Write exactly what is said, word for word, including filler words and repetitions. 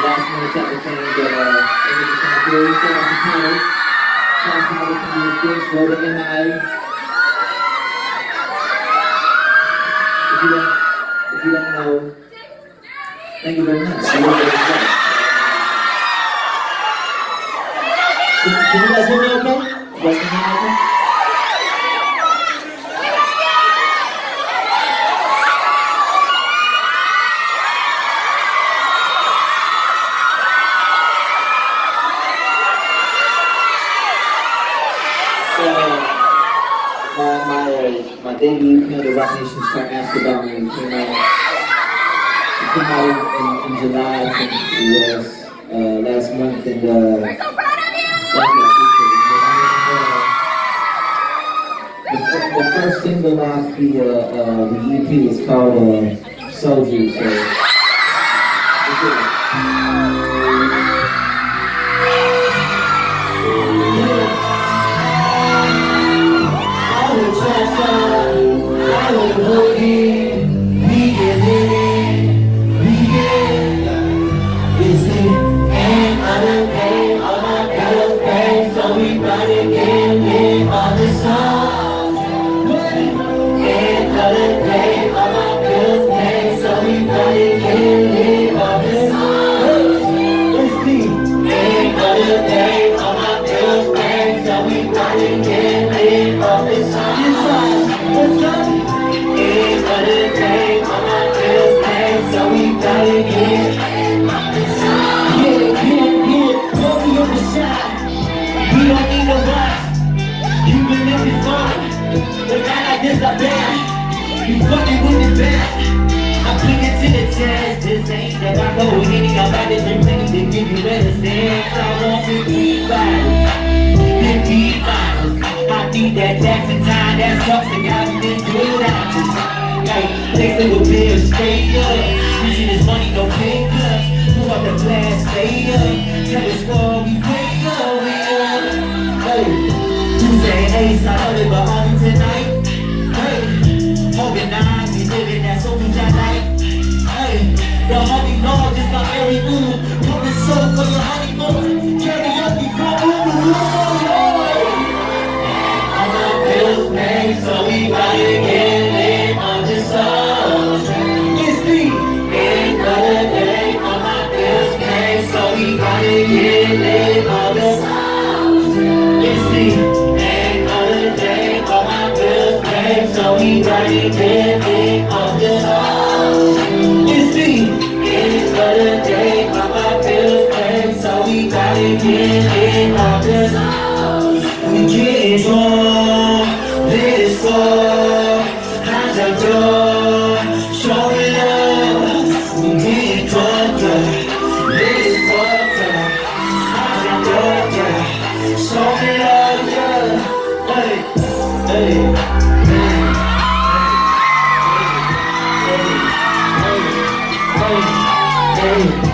last minute type of thing that uh, we're just trying to do. So that's the title. Trying to how we can do this. Roll the M I. If you don't, if you don't know, thank you very much. Can, can you guys hear me okay? You guys can hear me okay? My, my, uh, my debut came to Roc Nation Start Ask About Me. It came out, it came out in, in July, I think it was, uh, last month, and uh, we're so proud of you! Thank you, I appreciate it. Uh, the, the first single off the, uh, uh, the E P is called uh, Soldier, so it's good. You fucking with the best. I'm clicking to the chest. This ain't that I go hitting about it. They're plenty to give you medicine. I want fifty bottles, fifty bottles. I need that Jackson time. That sucks and got me in good options. Like, they say we'll build straight up. Pushing this money, no pay cuts. Pull up the glass, stay up. Tell the squad we wake up, we up. Hey, Tuesday and Ace, I heard it, but only tonight. Organized, we living that social life. Hey, the homie Lord just got very ooh. Put the soul for your honeymoon. Carry up before ooh, ooh, I'm a pills man, so we gotta get lit on the sun. It's me. Ain't another day on my pills man, so we gotta get lit on the sun. It's me. So we gotta get it on the sun. It's me. It's another day, but my bills pay. So we gotta get it on the sun. We getting drunk, let it fall. Hands out door, show it up. We getting drunk, yeah. Let it fall, yeah. Hands out door, yeah. Show it up, yeah. Hey, hey. Hey.